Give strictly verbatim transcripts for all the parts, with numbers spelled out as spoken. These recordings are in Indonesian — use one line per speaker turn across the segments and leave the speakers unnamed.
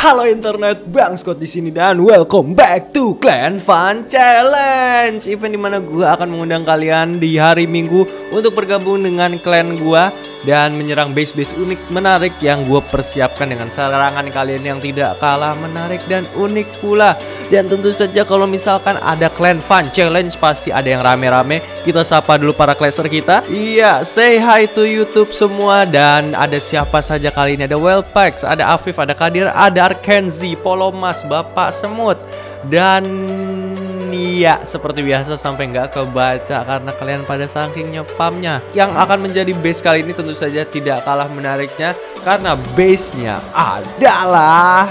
Halo internet, Bang Scott di sini dan welcome back to Clan Fun Challenge. Event dimana gue akan mengundang kalian di hari Minggu untuk bergabung dengan clan gue dan menyerang base-base unik menarik yang gue persiapkan dengan serangan kalian yang tidak kalah menarik dan unik pula. Dan tentu saja kalau misalkan ada Clan Fun Challenge pasti ada yang rame-rame. Kita sapa dulu para classer kita. Iya, say hi to YouTube semua. Dan ada siapa saja kali ini? Ada Wellpax, ada Afif, ada Kadir, ada Arkenzi, Polomas, Bapak Semut. Dan iya, seperti biasa sampai nggak kebaca karena kalian pada saking nyepamnya. Yang akan menjadi base kali ini tentu saja tidak kalah menariknya karena base-nya adalah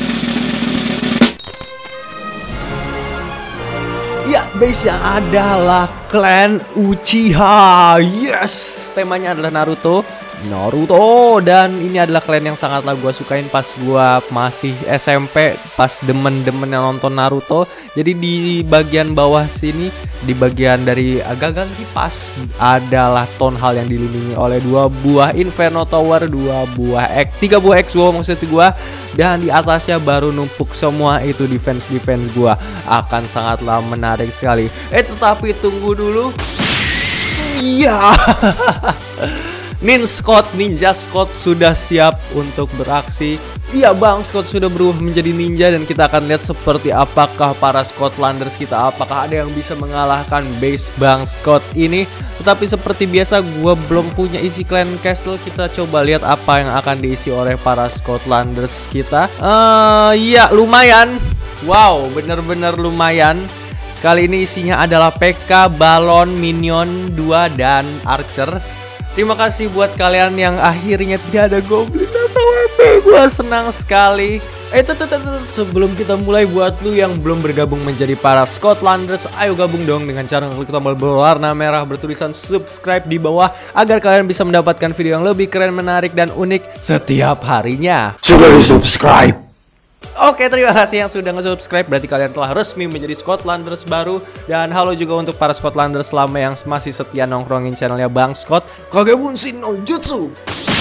ya, base-nya adalah Clan Uchiha. Yes, temanya adalah Naruto Naruto dan ini adalah clan yang sangatlah gue sukain pas gue masih S M P, pas demen-demen yang nonton Naruto. Jadi di bagian bawah sini, di bagian dari gagang kipas adalah town hall yang dilindungi oleh dua buah Inferno Tower, dua buah X, tiga buah X W maksud gue. Dan di atasnya baru numpuk semua itu defense-defense gue. Akan sangatlah menarik sekali. Eh tetapi tunggu dulu. Iya. Nin Scott, Ninja Scott sudah siap untuk beraksi. Iya, Bang Scott sudah berubah menjadi ninja dan kita akan lihat seperti apakah para Scottlanders kita, apakah ada yang bisa mengalahkan base Bang Scott ini. Tetapi seperti biasa gue belum punya isi clan castle. Kita coba lihat apa yang akan diisi oleh para Scottlanders kita. Eh, uh, iya lumayan. Wow, bener-bener lumayan. Kali ini isinya adalah P K, balon, minion dua dan archer. Terima kasih buat kalian yang akhirnya tidak ada goblin atau W P. Gue senang sekali. Eh tuh, tuh, tuh, tuh. Sebelum kita mulai, buat lu yang belum bergabung menjadi para Scottlanders, ayo gabung dong dengan cara klik tombol berwarna merah bertulisan subscribe di bawah agar kalian bisa mendapatkan video yang lebih keren, menarik dan unik setiap harinya.
Sudah di subscribe.
Oke, terima kasih yang sudah nge-subscribe. Berarti kalian telah resmi menjadi Scottlanders baru. Dan halo juga untuk para Scottlanders lama yang masih setia nongkrongin channelnya Bang Scott. Kagebunsin no Jutsu.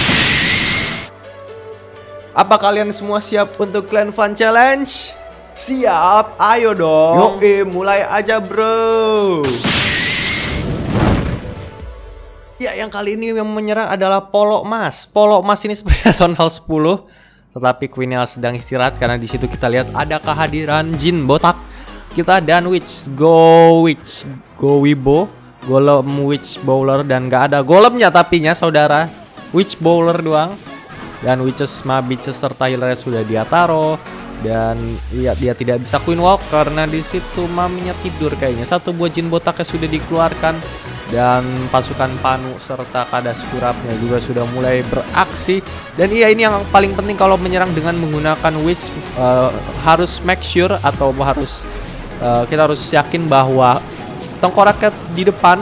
Apa kalian semua siap untuk Clan Fun Challenge? Siap, ayo dong. Yoi, mulai aja bro. Ya, yang kali ini yang menyerang adalah Polomas. Polomas ini sebenarnya Town Hall sepuluh. Tetapi Queennya sedang istirahat karena di situ kita lihat ada kehadiran Jin botak. Kita dan Witch, Go Witch, Go Wibo, Golem Witch Bowler dan gak ada golemnya tapinya saudara. Witch Bowler doang. Dan Witches, Mabiches serta healer sudah dia taruh. Dan lihat dia tidak bisa Queen Walk karena di situ maminya tidur kayaknya. Satu buah Jin botaknya sudah dikeluarkan. Dan pasukan Panu serta Kadas Kurapnya juga sudah mulai beraksi. Dan iya, ini yang paling penting kalau menyerang dengan menggunakan Witch, uh, harus make sure atau harus uh, kita harus yakin bahwa tengkoraknya di depan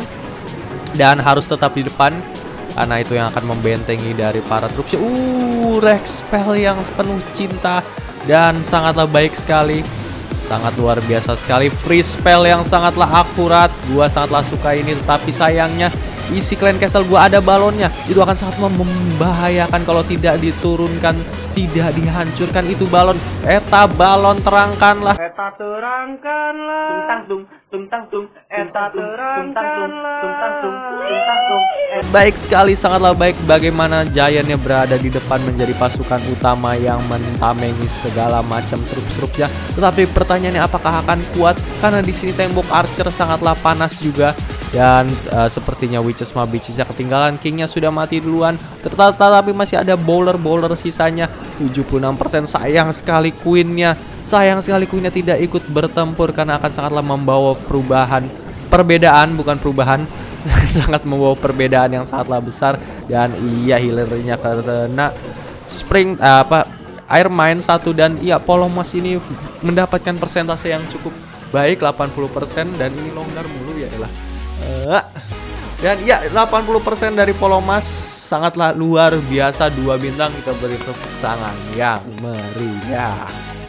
dan harus tetap di depan karena itu yang akan membentengi dari para troops. Uh, Rex spell yang penuh cinta dan sangatlah baik sekali. Sangat luar biasa sekali, free spell yang sangatlah akurat. Gua sangatlah suka ini, tetapi sayangnya isi clan castle gua ada balonnya. Itu akan sangat membahayakan kalau tidak diturunkan, tidak dihancurkan itu balon. Eta balon terangkanlah. Eta terangkanlah. Tungtang tung, tungtang tung. Eta terangkanlah. Tungtang tung, tungtang tung. Baik sekali, sangatlah baik bagaimana Giantnya berada di depan menjadi pasukan utama yang mentamengi segala macam troops-troopsnya. Tetapi pertanyaannya apakah akan kuat? Karena di sini tembok archer sangatlah panas juga. Dan uh, sepertinya Witches Mabiches ketinggalan, Kingnya sudah mati duluan. Tetapi masih ada bowler-bowler sisanya tujuh puluh enam persen. Sayang sekali Queennya. Sayang sekali Queennya tidak ikut bertempur karena akan sangatlah membawa perubahan. Perbedaan bukan perubahan. Sangat membawa perbedaan yang sangatlah besar. Dan iya, healernya karena Spring uh, apa Air Mine satu. Dan iya, Polomas ini mendapatkan persentase yang cukup baik, delapan puluh persen. Dan ini longgar mulu ya adalah uh, dan ya delapan puluh persen dari Polomas sangatlah luar biasa. Dua bintang, kita beri tepuk tangan yang meriah.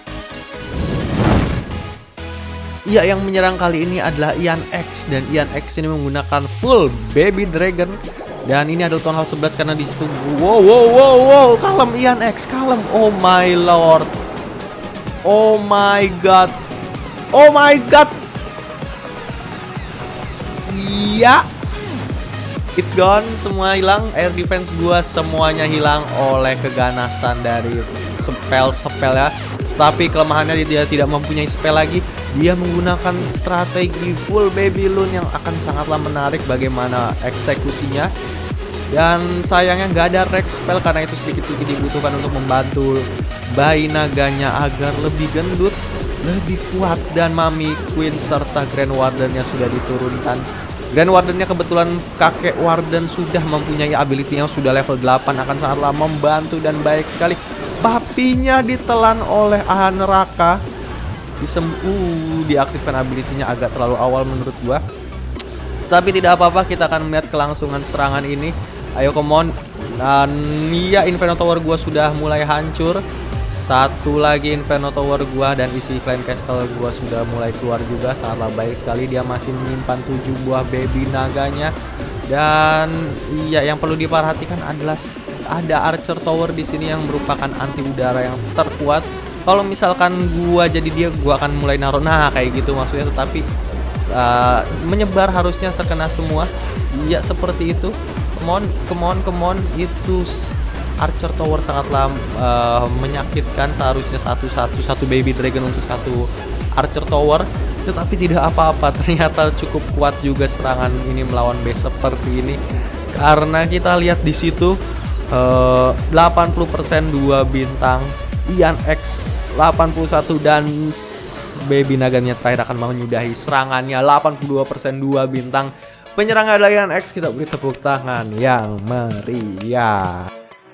Iya, yang menyerang kali ini adalah Ian X. Dan Ian X ini menggunakan full Baby Dragon. Dan ini adalah Town Hall sebelas karena di situ wow wow wow wow kalem Ian X, kalem. Oh my lord. Oh my god. Oh my god. Iya. It's gone, semua hilang. Air defense gua semuanya hilang oleh keganasan dari spell-spell ya. Tapi kelemahannya dia tidak mempunyai spell lagi. Dia menggunakan strategi full Babylon yang akan sangatlah menarik bagaimana eksekusinya. Dan sayangnya nggak ada Rex spell karena itu sedikit-sedikit dibutuhkan untuk membantu bayi naganya agar lebih gendut, lebih kuat. Dan Mami Queen serta Grand Wardennya sudah diturunkan. Grand Wardennya kebetulan kakek Warden sudah mempunyai ability yang sudah level delapan, akan sangatlah membantu dan baik sekali. Papinya ditelan oleh aha neraka. Disem uh, diaktifkan ability-nya agak terlalu awal menurut gua. Tapi tidak apa-apa, kita akan melihat kelangsungan serangan ini. Ayo come on. Dan iya, Inferno Tower gua sudah mulai hancur. Satu lagi Inferno Tower gua dan isi Clan Castle gua sudah mulai keluar juga. Sangatlah baik sekali, dia masih menyimpan tujuh buah baby naganya. Dan iya, yang perlu diperhatikan adalah ada Archer Tower di sini yang merupakan anti udara yang terkuat. Kalau misalkan gua jadi dia, gua akan mulai naruh nah kayak gitu maksudnya, tetapi uh, menyebar harusnya terkena semua. Iya, seperti itu. Come on, come on, come on. Itu Archer Tower sangatlah uh, menyakitkan. Seharusnya satu-satu satu baby dragon untuk satu Archer Tower, tetapi tidak apa-apa. Ternyata cukup kuat juga serangan ini melawan base seperti ini, karena kita lihat di situ uh, delapan puluh persen dua bintang, Ian X delapan puluh satu, dan baby naganya terakhir akan menyudahi serangannya delapan puluh dua persen dua bintang. Penyerang adalah Ian X, kita beri tepuk tangan yang meriah.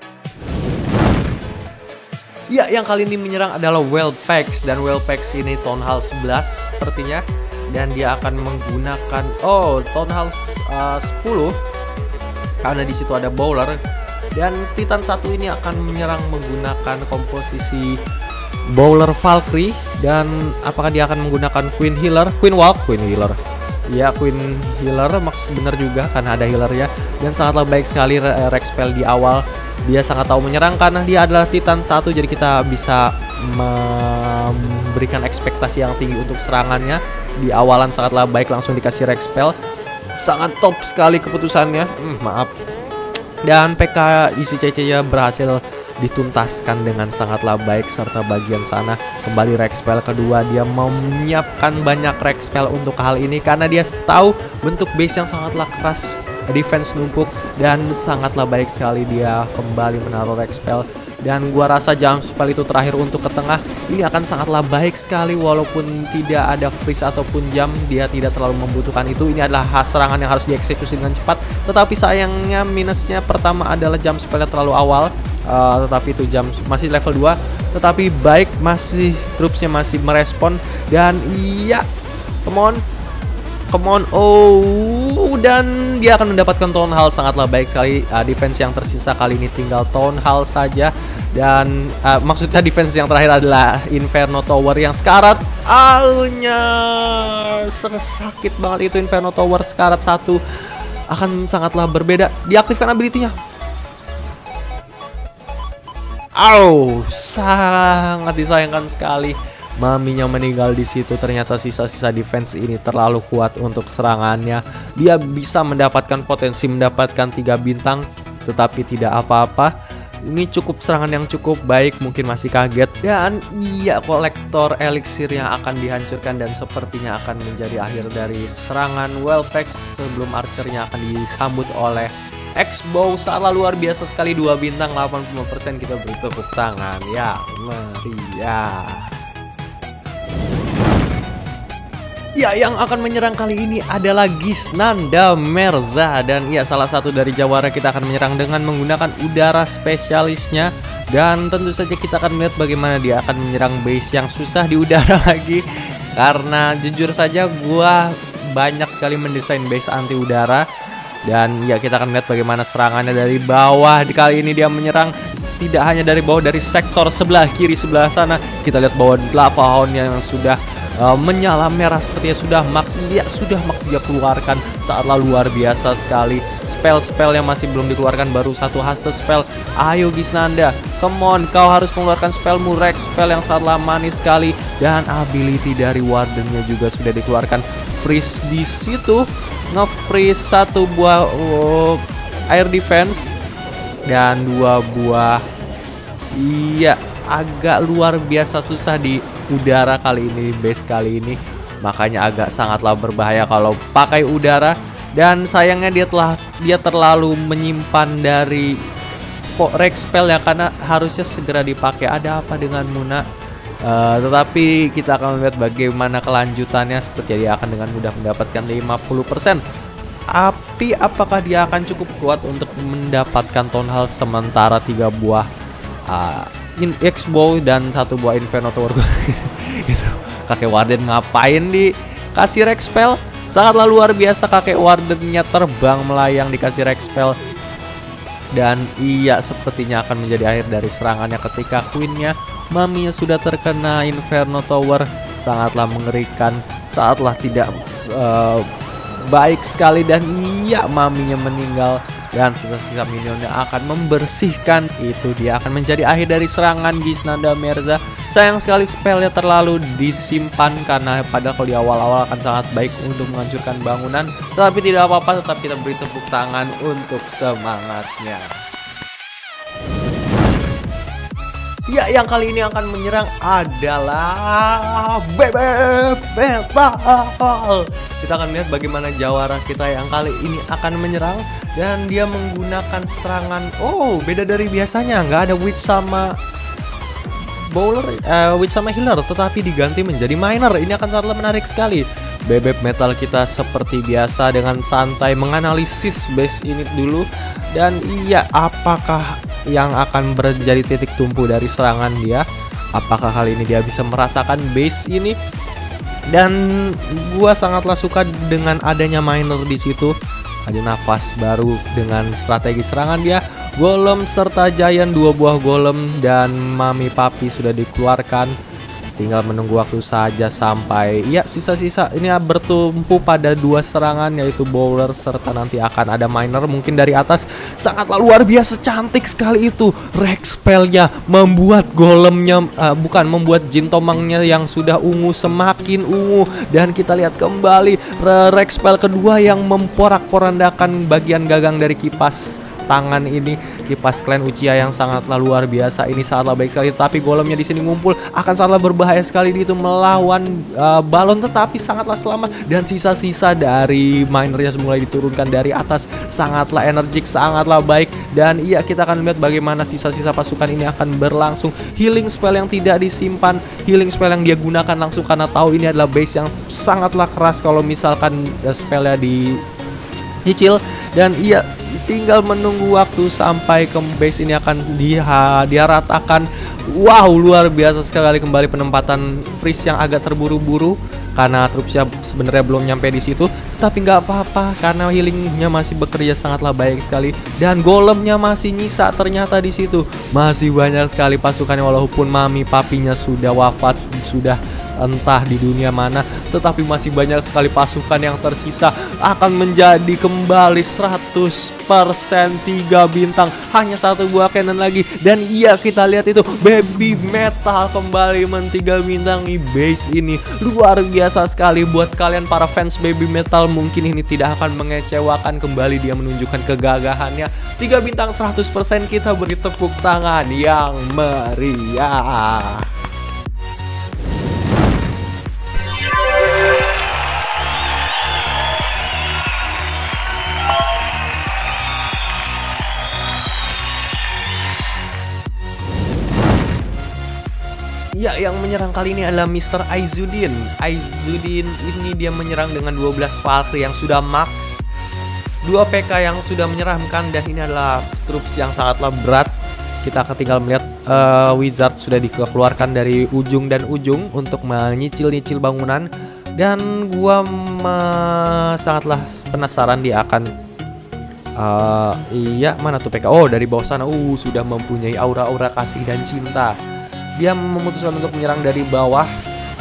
Ya, yang kali ini menyerang adalah Whelpax, dan Whelpax ini Town Hall sebelas sepertinya, dan dia akan menggunakan oh Town Hall uh, sepuluh karena di situ ada Bowler. Dan Titan satu ini akan menyerang menggunakan komposisi Bowler Valkyrie. Dan apakah dia akan menggunakan Queen Healer, Queen Walk, Queen Healer. Ya, Queen Healer maksud bener juga karena ada healer ya. Dan sangatlah baik sekali Rex spell di awal. Dia sangat tahu menyerang karena dia adalah Titan satu, jadi kita bisa memberikan ekspektasi yang tinggi untuk serangannya. Di awalan sangatlah baik, langsung dikasih Rex spell. Sangat top sekali keputusannya. Hmm, maaf. Dan P K isi C C-nya berhasil dituntaskan dengan sangatlah baik, serta bagian sana kembali Rex spell kedua. Dia mau menyiapkan banyak Rex spell untuk hal ini karena dia tahu bentuk base yang sangatlah keras, defense numpuk, dan sangatlah baik sekali dia kembali menaruh Rex spell. Dan gua rasa jump spell itu terakhir untuk ke tengah ini akan sangatlah baik sekali, walaupun tidak ada freeze ataupun jam, dia tidak terlalu membutuhkan itu. Ini adalah serangan yang harus dieksekusi dengan cepat, tetapi sayangnya minusnya pertama adalah jump spellnya terlalu awal. Uh, tetapi itu jam masih level dua, tetapi baik, masih troops-nya masih merespon. Dan iya, come on, come on, oh, dan dia akan mendapatkan Town Hall. Sangatlah baik sekali. Uh, defense yang tersisa kali ini tinggal Town Hall saja. Dan uh, maksudnya defense yang terakhir adalah Inferno Tower yang sekarat. Aunya, sakit banget itu Inferno Tower sekarat satu. Akan sangatlah berbeda. Diaktifkan ability-nya. Au, sangat disayangkan sekali. Maminya meninggal di situ. Ternyata sisa-sisa defense ini terlalu kuat untuk serangannya. Dia bisa mendapatkan potensi mendapatkan tiga bintang, tetapi tidak apa-apa. Ini cukup serangan yang cukup baik, mungkin masih kaget. Dan iya, kolektor elixir yang akan dihancurkan dan sepertinya akan menjadi akhir dari serangan Whelpax sebelum archernya akan disambut oleh X-Bow. Sangat luar biasa sekali, dua bintang delapan puluh persen. Kita beri tepuk tangan yang meriah. Ya, yang akan menyerang kali ini adalah Gisnanda Merza. Dan ya, salah satu dari jawara kita akan menyerang dengan menggunakan udara spesialisnya. Dan tentu saja kita akan melihat bagaimana dia akan menyerang base yang susah di udara lagi. Karena jujur saja gua banyak sekali mendesain base anti udara. Dan ya, kita akan lihat bagaimana serangannya dari bawah. Di kali ini dia menyerang tidak hanya dari bawah, dari sektor sebelah kiri sebelah sana. Kita lihat bahwa lava hound yang sudah uh, menyala merah sepertinya sudah max. Ya sudah max dia keluarkan, saatlah luar biasa sekali. Spell-spell yang masih belum dikeluarkan, baru satu haste spell. Ayo Gisnanda, come on, kau harus mengeluarkan spellmu Rex spell yang sangatlah manis sekali. Dan ability dari Wardennya juga sudah dikeluarkan. Freeze di situ, nge-freeze satu buah oh, air defense dan dua buah. Iya, agak luar biasa susah di udara kali ini, base kali ini. Makanya agak sangatlah berbahaya kalau pakai udara. Dan sayangnya dia telah dia terlalu menyimpan dari Rex spell ya, karena harusnya segera dipakai. Ada apa dengan Muna? Uh, tetapi kita akan melihat bagaimana kelanjutannya. Seperti dia akan dengan mudah mendapatkan lima puluh persen. Tapi apakah dia akan cukup kuat untuk mendapatkan Town Hall sementara tiga buah uh, in X-Bow dan satu buah Inferno Tower. Itu kakek Warden ngapain dikasih Rex spell? Sangatlah luar biasa, kakek Wardennya terbang melayang dikasih Rex spell. Dan iya, sepertinya akan menjadi akhir dari serangannya ketika Queennya, maminya sudah terkena Inferno Tower. Sangatlah mengerikan, saatlah tidak uh, baik sekali. Dan iya, maminya meninggal. Dan sisa-sisa minionnya akan membersihkan. Itu dia akan menjadi akhir dari serangan Gisnanda Mirza. Sayang sekali spellnya terlalu disimpan, karena padahal kalau di awal-awal akan sangat baik untuk menghancurkan bangunan. Tetapi tidak apa-apa, tetap kita beri tepuk tangan untuk semangatnya. Ya, yang kali ini akan menyerang adalah Bebek Metal. Kita akan lihat bagaimana jawara kita yang kali ini akan menyerang. Dan dia menggunakan serangan, oh beda dari biasanya, nggak ada witch sama bowler, uh, witch sama healer, tetapi diganti menjadi miner. Ini akan sangat menarik sekali. Bebek Metal kita seperti biasa dengan santai menganalisis base ini dulu. Dan iya, apakah yang akan menjadi titik tumpu dari serangan dia? Apakah kali ini dia bisa meratakan base ini? Dan gua sangatlah suka dengan adanya miner di situ. Ada nafas baru dengan strategi serangan dia. Golem serta Giant, dua buah golem dan Mami Papi sudah dikeluarkan. Tinggal menunggu waktu saja sampai ya sisa-sisa ini bertumpu pada dua serangan, yaitu bowler serta nanti akan ada miner mungkin dari atas. Sangatlah luar biasa cantik sekali itu Rex spellnya, membuat golemnya uh, bukan membuat Jin Tomangnya yang sudah ungu semakin ungu. Dan kita lihat kembali Rex spell kedua yang memporak-porandakan bagian gagang dari kipas tangan ini, kipas klan Uchiha yang sangatlah luar biasa. Ini sangatlah baik sekali, tapi golemnya di sini ngumpul akan sangatlah berbahaya sekali di itu melawan uh, balon, tetapi sangatlah selamat. Dan sisa-sisa dari minernya mulai diturunkan dari atas, sangatlah energik, sangatlah baik. Dan iya, kita akan lihat bagaimana sisa-sisa pasukan ini akan berlangsung. Healing spell yang tidak disimpan, healing spell yang dia gunakan langsung karena tahu ini adalah base yang sangatlah keras kalau misalkan uh, spellnya di cicil. Dan iya, tinggal menunggu waktu sampai ke base ini akan dia diratakan. Wow, luar biasa sekali kembali penempatan freeze yang agak terburu-buru karena troops-nya sebenarnya belum nyampe di situ. Tapi nggak apa-apa karena healingnya masih bekerja sangatlah baik sekali. Dan golemnya masih nyisa ternyata di situ. Masih banyak sekali pasukannya walaupun Mami Papinya sudah wafat, sudah entah di dunia mana, tetapi masih banyak sekali pasukan yang tersisa. Akan menjadi kembali seratus persen tiga bintang, hanya satu buah cannon lagi. Dan iya, kita lihat itu Baby Metal kembali mentiga bintangi base ini. Luar biasa sekali buat kalian para fans Baby Metal. Mungkin ini tidak akan mengecewakan, kembali dia menunjukkan kegagahannya. Tiga bintang seratus persen, kita beri tepuk tangan yang meriah. Ya, yang menyerang kali ini adalah Mister Aizuddin. Aizuddin ini dia menyerang dengan dua belas Valkyrie yang sudah max, dua P K yang sudah menyeramkan, dan ini adalah troops yang sangatlah berat. Kita akan tinggal melihat uh, Wizard sudah dikeluarkan dari ujung dan ujung untuk menyicil-nyicil bangunan. Dan gua sangatlah penasaran dia akan uh, iya, mana tuh P K? Oh, dari bawah sana. Uh, sudah mempunyai aura-aura kasih dan cinta. Dia memutuskan untuk menyerang dari bawah.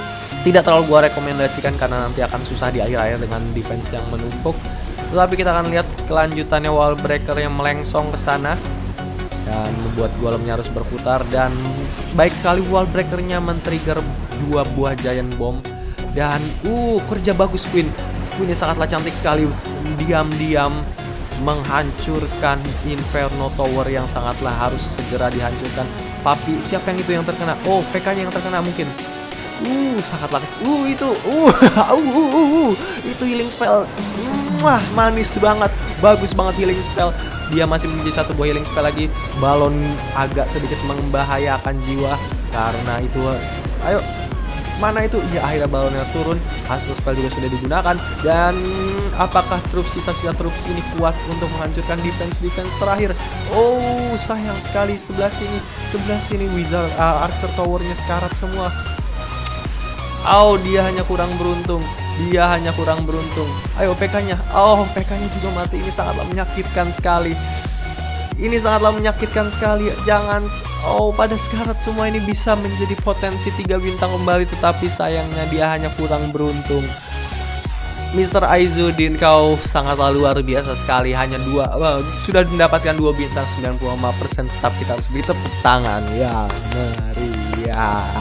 tidak terlalu gua rekomendasikan karena nanti akan susah di akhir-akhir dengan defense yang menumpuk. Tetapi kita akan lihat kelanjutannya wall breaker yang melengsong ke sana dan membuat golemnya harus berputar, dan baik sekali wall breakernya men-trigger dua buah giant bomb. Dan uh kerja bagus Queen. Queen sangatlah cantik sekali, diam-diam menghancurkan Inferno Tower yang sangatlah harus segera dihancurkan. Papi, siapa yang itu yang terkena? Oh, P K-nya yang terkena mungkin. Uh, sangatlah uh itu uh, uh, uh, uh, uh itu healing spell. Wah, manis banget. Bagus banget healing spell. Dia masih memiliki satu buah healing spell lagi. Balon agak sedikit membahayakan jiwa karena itu. Ayo, mana itu? Ya, akhirnya balonnya turun. Hasil spell juga sudah digunakan. Dan apakah troops sisa-sisa troops ini kuat untuk menghancurkan defense-defense terakhir? Oh, sayang sekali. Sebelah sini, sebelah sini Wizard uh, Archer Tower-nya sekarat semua. Oh, dia hanya kurang beruntung. Dia hanya kurang beruntung. Ayo P K-nya. Oh, P K-nya juga mati. Ini sangatlah menyakitkan sekali. Ini sangatlah menyakitkan sekali. Jangan. Oh, pada sekarat semua ini bisa menjadi potensi tiga bintang kembali, tetapi sayangnya dia hanya kurang beruntung. Mister Aizuddin, kau sangatlah luar biasa sekali. Hanya dua, well, sudah mendapatkan dua bintang sembilan puluh lima persen. Tetap kita harus beri tepuk tangan yang meriah.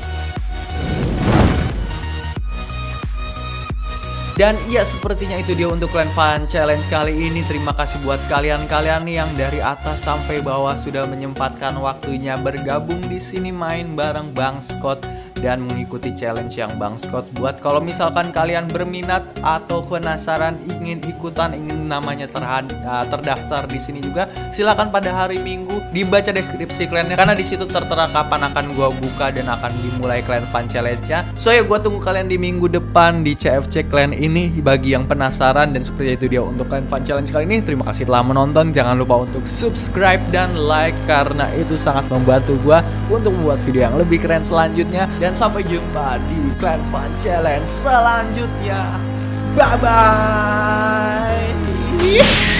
Dan iya, sepertinya itu dia untuk Clan Fun Challenge kali ini. Terima kasih buat kalian-kalian yang dari atas sampai bawah sudah menyempatkan waktunya bergabung di sini main bareng Bang Scott dan mengikuti challenge yang Bang Scott buat. Kalau misalkan kalian berminat atau penasaran ingin ikutan, ingin namanya terhad, uh, terdaftar di sini juga, silakan pada hari Minggu dibaca deskripsi klannya karena di situ tertera kapan akan gua buka dan akan dimulai Clan Fun Challenge-nya. So ya, gua tunggu kalian di minggu depan di C F C Clan ini bagi yang penasaran. Dan seperti itu dia untuk Clan Fun Challenge kali ini. Terima kasih telah menonton. Jangan lupa untuk subscribe dan like karena itu sangat membantu gua untuk membuat video yang lebih keren selanjutnya. Dan sampai jumpa di Clan Fun Challenge selanjutnya. Bye bye.